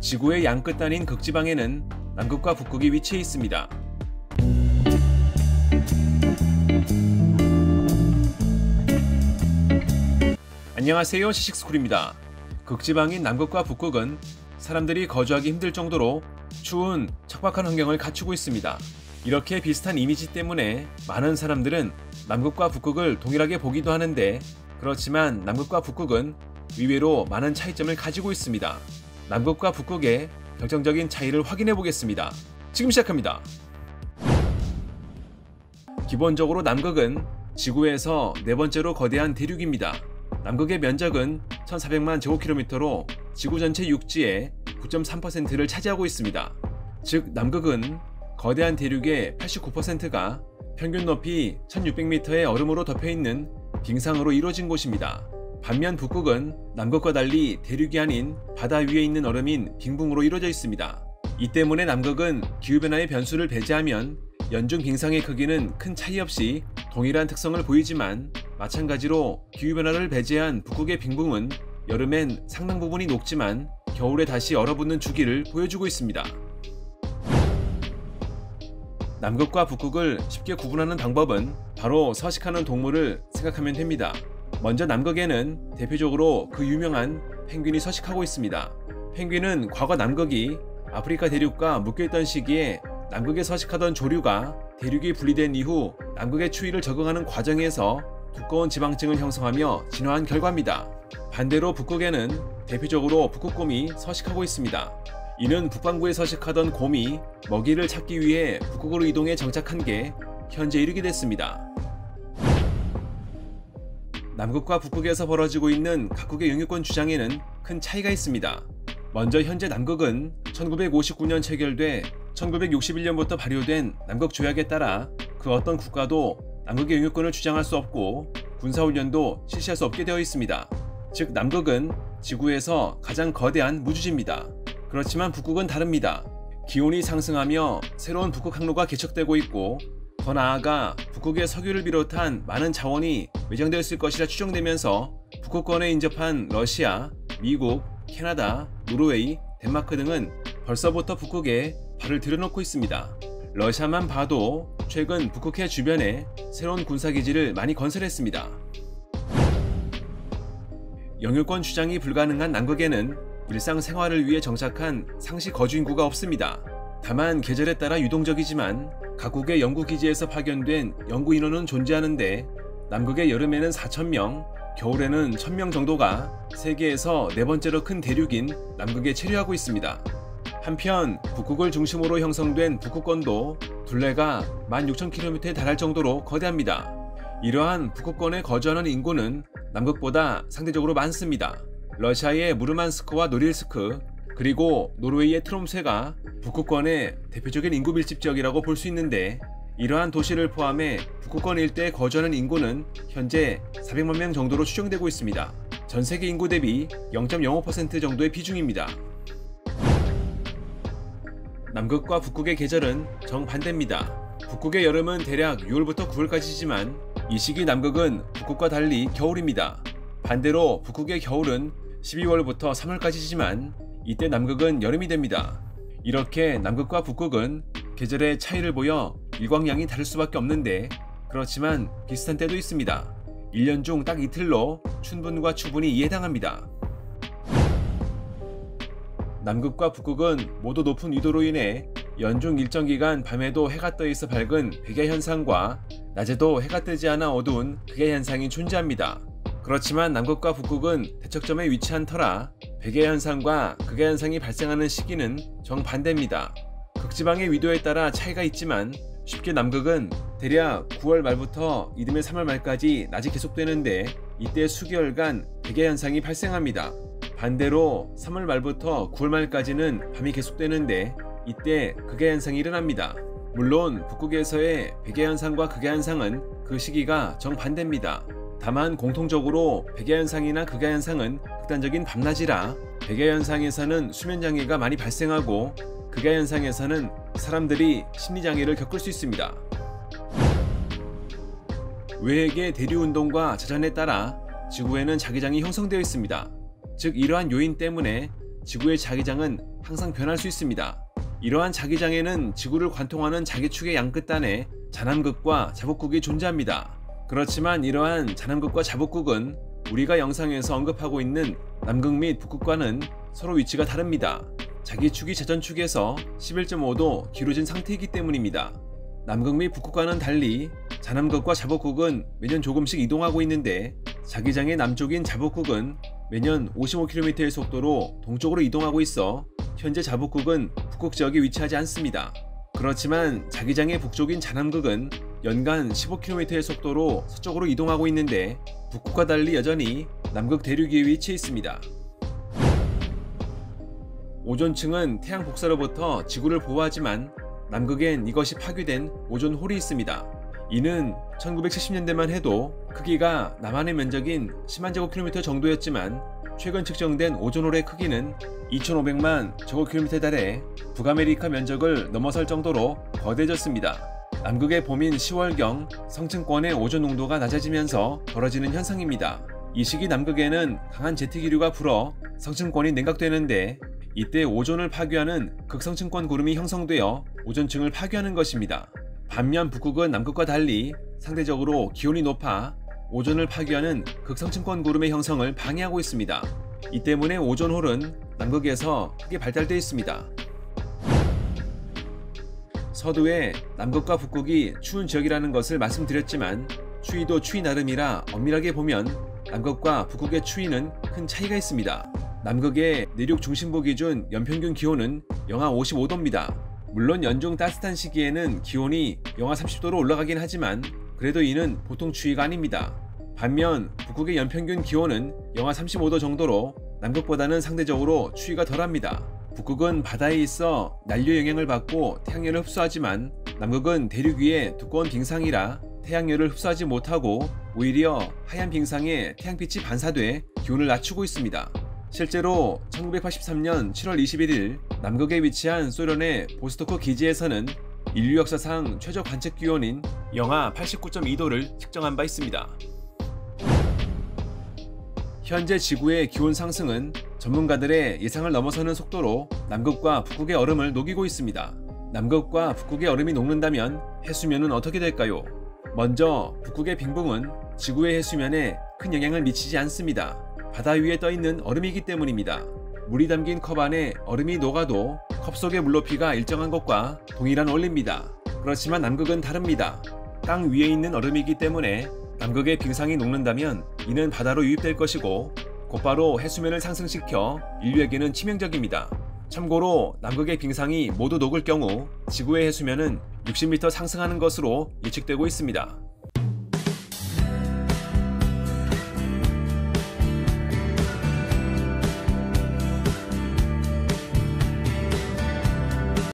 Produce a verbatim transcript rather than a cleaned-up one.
지구의 양끝 단인 극지방에는 남극과 북극이 위치해 있습니다. 안녕하세요, 시식스쿨입니다. 극지방인 남극과 북극은 사람들이 거주하기 힘들 정도로 추운 척박한 환경을 갖추고 있습니다. 이렇게 비슷한 이미지 때문에 많은 사람들은 남극과 북극을 동일하게 보기도 하는데, 그렇지만 남극과 북극은 의외로 많은 차이점을 가지고 있습니다. 남극과 북극의 결정적인 차이를 확인해 보겠습니다. 지금 시작합니다. 기본적으로 남극은 지구에서 네 번째로 거대한 대륙입니다. 남극의 면적은 천사백만 제곱킬로미터로 지구 전체 육지의 구 점 삼 퍼센트를 차지하고 있습니다. 즉, 남극은 거대한 대륙의 팔십구 퍼센트가 평균 높이 천육백 미터의 얼음으로 덮여있는 빙상으로 이루어진 곳입니다. 반면 북극은 남극과 달리 대륙이 아닌 바다 위에 있는 얼음인 빙붕으로 이루어져 있습니다. 이 때문에 남극은 기후변화의 변수를 배제하면 연중 빙상의 크기는 큰 차이 없이 동일한 특성을 보이지만, 마찬가지로 기후변화를 배제한 북극의 빙붕은 여름엔 상당 부분이 녹지만 겨울에 다시 얼어붙는 주기를 보여주고 있습니다. 남극과 북극을 쉽게 구분하는 방법은 바로 서식하는 동물을 생각하면 됩니다. 먼저 남극에는 대표적으로 그 유명한 펭귄이 서식하고 있습니다. 펭귄은 과거 남극이 아프리카 대륙과 묶여있던 시기에 남극에 서식하던 조류가 대륙이 분리된 이후 남극의 추위를 적응하는 과정에서 두꺼운 지방층을 형성하며 진화한 결과입니다. 반대로 북극에는 대표적으로 북극곰이 서식하고 있습니다. 이는 북반구에 서식하던 곰이 먹이를 찾기 위해 북극으로 이동해 정착한 게 현재 이르게 됐습니다. 남극과 북극에서 벌어지고 있는 각국의 영유권 주장에는 큰 차이가 있습니다. 먼저 현재 남극은 천구백오십구 년 체결돼 천구백육십일 년부터 발효된 남극 조약에 따라 그 어떤 국가도 남극의 영유권을 주장할 수 없고 군사훈련도 실시할 수 없게 되어 있습니다. 즉, 남극은 지구에서 가장 거대한 무주지입니다. 그렇지만 북극은 다릅니다. 기온이 상승하며 새로운 북극 항로가 개척되고 있고, 더 나아가 북극의 석유를 비롯한 많은 자원이 매장되어 있을 것이라 추정되면서 북극권에 인접한 러시아, 미국, 캐나다, 노르웨이, 덴마크 등은 벌써부터 북극에 발을 들여놓고 있습니다. 러시아만 봐도 최근 북극해 주변에 새로운 군사기지를 많이 건설했습니다. 영유권 주장이 불가능한 남극에는 일상생활을 위해 정착한 상시 거주 인구가 없습니다. 다만 계절에 따라 유동적이지만 각국의 연구기지에서 파견된 연구 인원은 존재하는데, 남극의 여름에는 사천 명, 겨울에는 천 명 정도가 세계에서 네 번째로 큰 대륙인 남극에 체류하고 있습니다. 한편 북극을 중심으로 형성된 북극권도 둘레가 만 육천 킬로미터에 달할 정도로 거대합니다. 이러한 북극권에 거주하는 인구는 남극보다 상대적으로 많습니다. 러시아의 무르만스크와 노릴스크, 그리고 노르웨이의 트롬세가 북극권의 대표적인 인구 밀집 지역이라고 볼 수 있는데, 이러한 도시를 포함해 북극권 일대에 거주하는 인구는 현재 사백만 명 정도로 추정되고 있습니다. 전 세계 인구 대비 영 점 영오 퍼센트 정도의 비중입니다. 남극과 북극의 계절은 정반대입니다. 북극의 여름은 대략 유월부터 구월까지지만 이 시기 남극은 북극과 달리 겨울입니다. 반대로 북극의 겨울은 십이월부터 삼월까지지만 이때 남극은 여름이 됩니다. 이렇게 남극과 북극은 계절의 차이를 보여 일광량이 다를 수밖에 없는데, 그렇지만 비슷한 때도 있습니다. 일 년 중 딱 이틀로 춘분과 추분이 이해당합니다. 남극과 북극은 모두 높은 위도로 인해 연중 일정 기간 밤에도 해가 떠 있어 밝은 백야 현상과 낮에도 해가 뜨지 않아 어두운 극야 현상이 존재합니다. 그렇지만 남극과 북극은 대척점에 위치한 터라 백야 현상과 극야 현상이 발생하는 시기는 정반대입니다. 극지방의 위도에 따라 차이가 있지만 쉽게 남극은 대략 구월 말부터 이듬해 삼월 말까지 낮이 계속되는데, 이때 수개월간 백야 현상이 발생합니다. 반대로 삼월 말부터 구월 말까지는 밤이 계속되는데, 이때 극야 현상이 일어납니다. 물론 북극에서의 백야 현상과 극야 현상은 그 시기가 정반대입니다. 다만 공통적으로 백야 현상이나 극야 현상은 극단적인 밤낮이라 백야 현상에서는 수면장애가 많이 발생하고, 극야 현상에서는 사람들이 심리장애를 겪을 수 있습니다. 외핵의 대류운동과 자전에 따라 지구에는 자기장이 형성되어 있습니다. 즉, 이러한 요인 때문에 지구의 자기장은 항상 변할 수 있습니다. 이러한 자기장에는 지구를 관통하는 자기축의 양끝단에 자남극과 자북극이 존재합니다. 그렇지만 이러한 자남극과 자북극은 우리가 영상에서 언급하고 있는 남극 및 북극과는 서로 위치가 다릅니다. 자기축이 자전축에서 십일 점 오 도 기울어진 상태이기 때문입니다. 남극 및 북극과는 달리 자남극과 자북극은 매년 조금씩 이동하고 있는데 자기장의 남쪽인 자북극은 매년 오십오 킬로미터의 속도로 동쪽으로 이동하고 있어 현재 자북극은 북극 지역에 위치하지 않습니다. 그렇지만 자기장의 북쪽인 자남극은 연간 십오 킬로미터의 속도로 서쪽으로 이동하고 있는데 북극과 달리 여전히 남극 대륙 위에 위치해 있습니다. 오존층은 태양 복사로부터 지구를 보호하지만 남극엔 이것이 파괴된 오존홀이 있습니다. 이는 천구백칠십 년대만 해도 크기가 남한의 면적인 십만 제곱킬로미터 정도였지만 최근 측정된 오존홀의 크기는 이천오백만 제곱킬로미터에 달해 북아메리카 면적을 넘어설 정도로 거대해졌습니다. 남극의 봄인 시월경 성층권의 오존 농도가 낮아지면서 벌어지는 현상입니다. 이 시기 남극에는 강한 제트기류가 불어 성층권이 냉각되는데 이때 오존을 파괴하는 극성층권 구름이 형성되어 오존층을 파괴하는 것입니다. 반면 북극은 남극과 달리 상대적으로 기온이 높아 오존을 파괴하는 극성층권 구름의 형성을 방해하고 있습니다. 이 때문에 오존홀은 남극에서 크게 발달되어 있습니다. 서두에 남극과 북극이 추운 지역이라는 것을 말씀드렸지만 추위도 추위 나름이라 엄밀하게 보면 남극과 북극의 추위는 큰 차이가 있습니다. 남극의 내륙 중심부 기준 연평균 기온은 영하 오십오 도입니다. 물론 연중 따뜻한 시기에는 기온이 영하 삼십 도로 올라가긴 하지만 그래도 이는 보통 추위가 아닙니다. 반면 북극의 연평균 기온은 영하 삼십오 도 정도로 남극보다는 상대적으로 추위가 덜합니다. 북극은 바다에 있어 난류의 영향을 받고 태양열을 흡수하지만 남극은 대륙 위에 두꺼운 빙상이라 태양열을 흡수하지 못하고 오히려 하얀 빙상에 태양빛이 반사돼 기온을 낮추고 있습니다. 실제로 천구백팔십삼 년 칠월 이십일일 남극에 위치한 소련의 보스토크 기지에서는 인류 역사상 최저 관측 기온인 영하 팔십구 점 이 도를 측정한 바 있습니다. 현재 지구의 기온 상승은 전문가들의 예상을 넘어서는 속도로 남극과 북극의 얼음을 녹이고 있습니다. 남극과 북극의 얼음이 녹는다면 해수면은 어떻게 될까요? 먼저 북극의 빙봉은 지구의 해수면에 큰 영향을 미치지 않습니다. 바다 위에 떠있는 얼음이기 때문입니다. 물이 담긴 컵 안에 얼음이 녹아도 컵 속의 물높이가 일정한 것과 동일한 원리입니다. 그렇지만 남극은 다릅니다. 땅 위에 있는 얼음이기 때문에 남극의 빙상이 녹는다면 이는 바다로 유입될 것이고 곧바로 해수면을 상승시켜 인류에게는 치명적입니다. 참고로 남극의 빙상이 모두 녹을 경우 지구의 해수면은 육십 미터 상승하는 것으로 예측되고 있습니다.